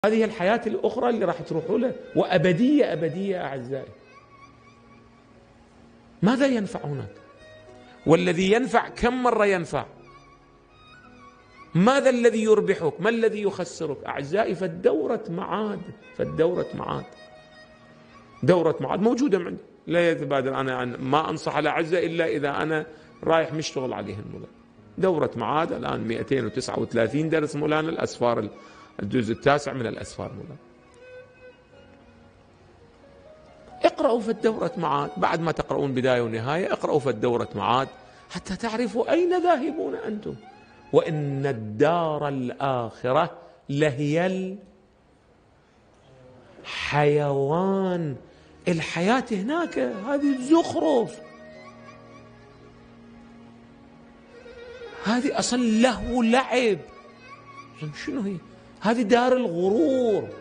هذه الحياة الأخرى اللي راح تروحوا له، وأبدية أبدية أعزائي. ماذا ينفعونك؟ والذي ينفع كم مرة ينفع؟ ماذا الذي يربحك؟ ما الذي يخسرك؟ أعزائي، فالدورة معاد، فالدورة معاد، دورة معاد موجودة عندي. لا يتبادر، أنا ما أنصح الأعزاء إلا إذا أنا رايح مشتغل عليهم. دورة معاد الآن 239 درس مولانا، الأسفار الجزء التاسع من الأسفار مولانا. اقرأوا في الدورة معاد، بعد ما تقرؤون بداية ونهاية اقرأوا في الدورة معاد حتى تعرفوا أين ذاهبون أنتم. وإن الدار الآخرة لهي الحيوان. الحياة هناك هذه الزخرف، هذه أصلا له لعب. شنو هي؟ هذه دار الغرور.